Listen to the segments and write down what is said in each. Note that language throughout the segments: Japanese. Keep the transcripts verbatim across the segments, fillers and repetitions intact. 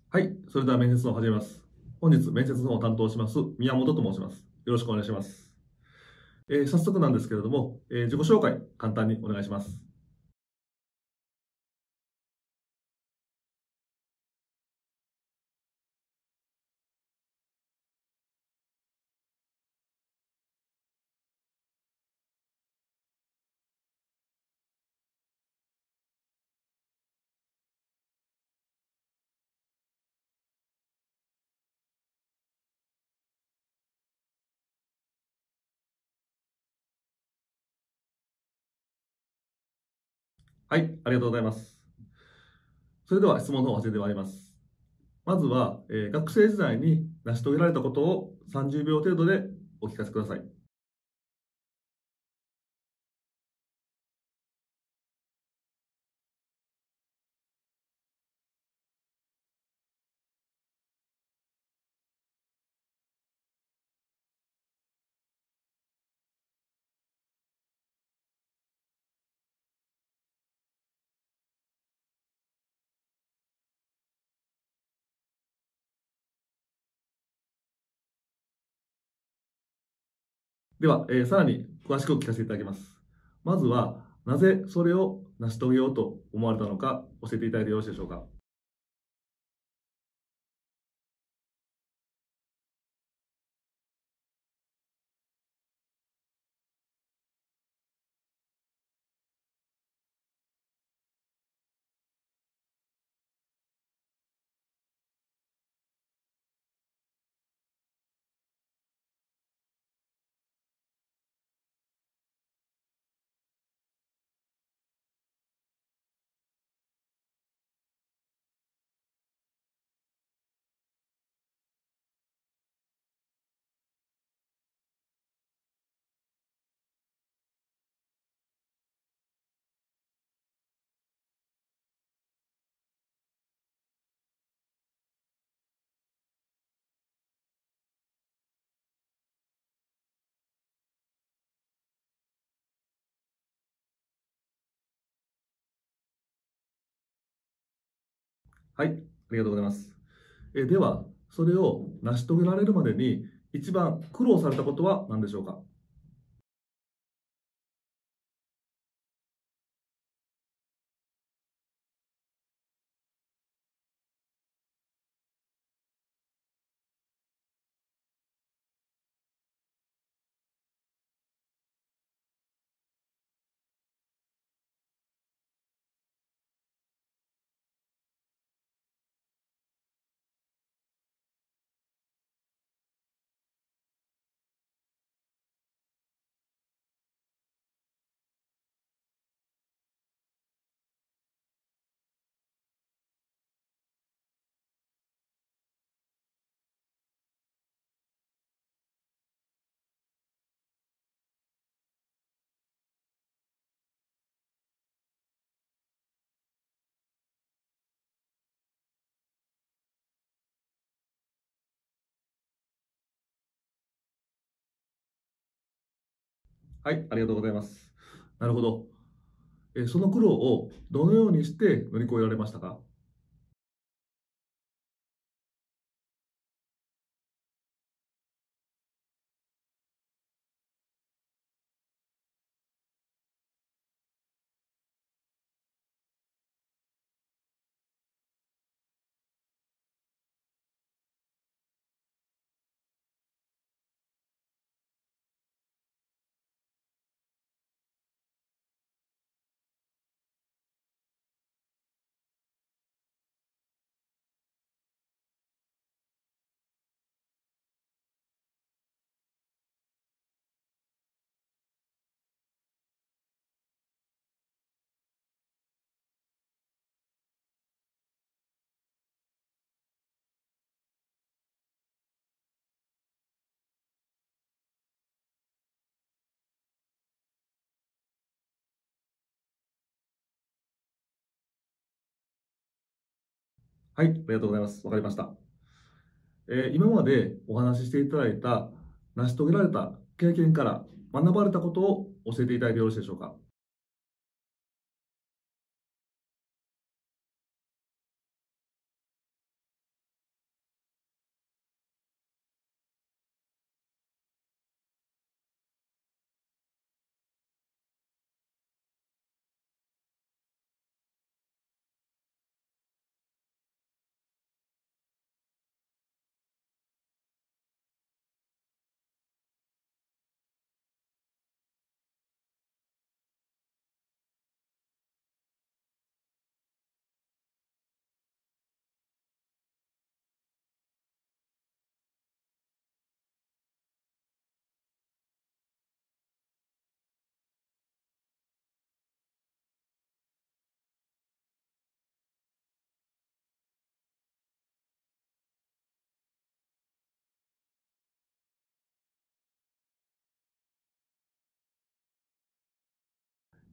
はい、それでは面接を始めます。本日、面接の方を担当します、宮本と申します。よろしくお願いします。えー早速なんですけれども、えー自己紹介、簡単にお願いします。はい、ありがとうございます。それでは質問の方を始めてまいります。まずは、えー学生時代に成し遂げられたことをさんじゅうびょう程度でお聞かせください。では、えーさらに詳しく聞かせていただきます。まずは、なぜそれを成し遂げようと思われたのか教えていただいてよろしいでしょうか。はい、ありがとうございます。えーでは、それを成し遂げられるまでに一番苦労されたことは何でしょうか。はい、ありがとうございます。なるほど。えーその苦労をどのようにして乗り越えられましたか。はい、ありがとうございます。わかりました。えー今までお話ししていただいた成し遂げられた経験から学ばれたことを教えていただいてよろしいでしょうか。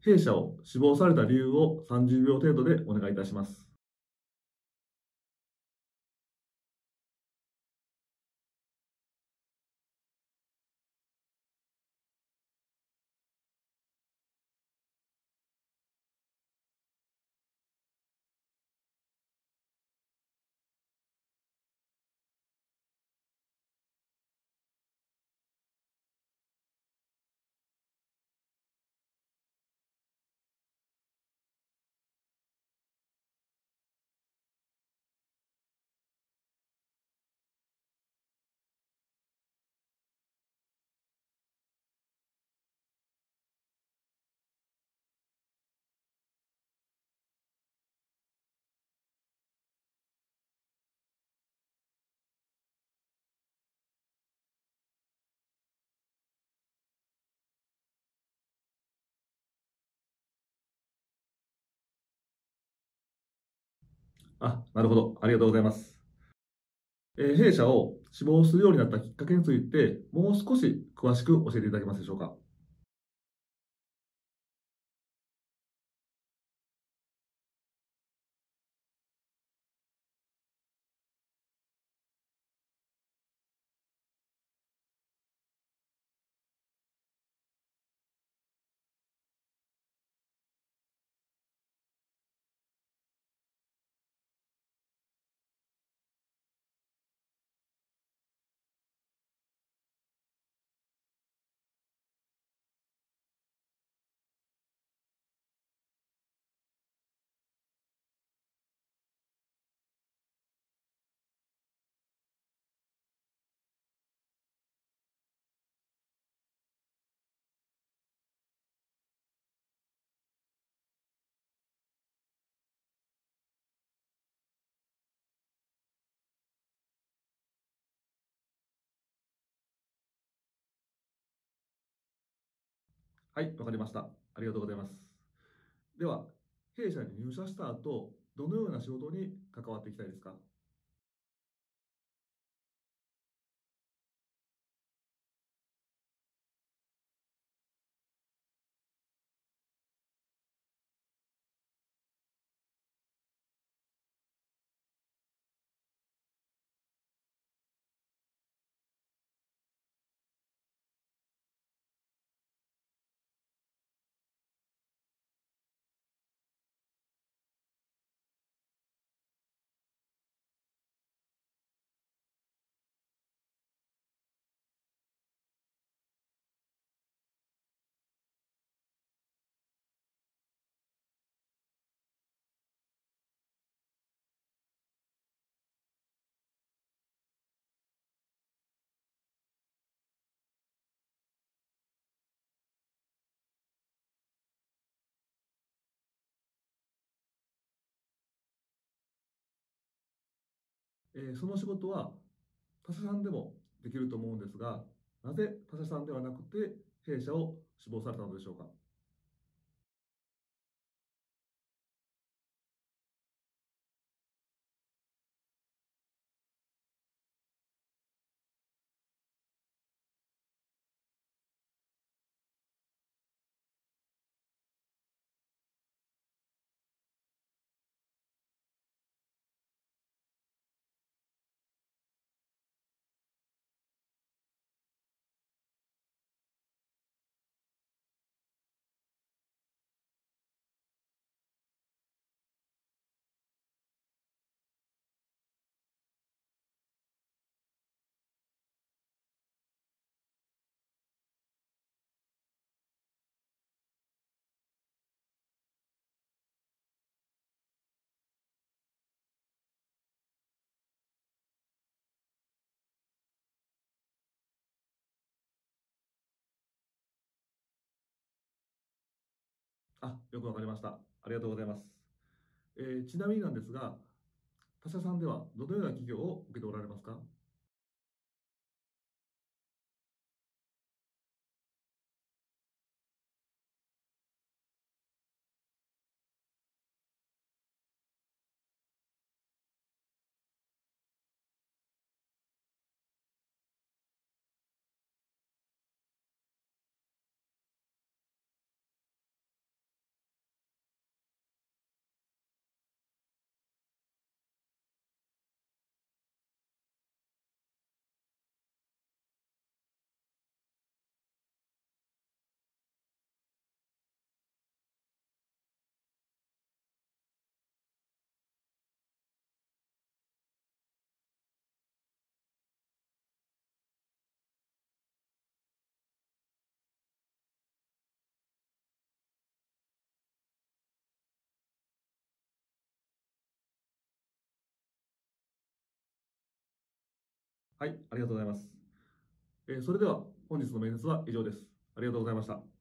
弊社を志望された理由をさんじゅうびょう程度でお願いいたします。あ、なるほど。ありがとうございます。えー弊社を志望するようになったきっかけについて、もう少し詳しく教えていただけますでしょうか。はい、わかりました。ありがとうございます。では、弊社に入社した後、どのような仕事に関わっていきたいですか。えーその仕事は他社さんでもできると思うんですが、なぜ他社さんではなくて弊社を志望されたのでしょうか。あ、よくわかりました。ありがとうございます。えーちなみになんですが、他社さんではどのような企業を受けておられますか。 はい、ありがとうございます。えーそれでは本日の面接は以上です。ありがとうございました。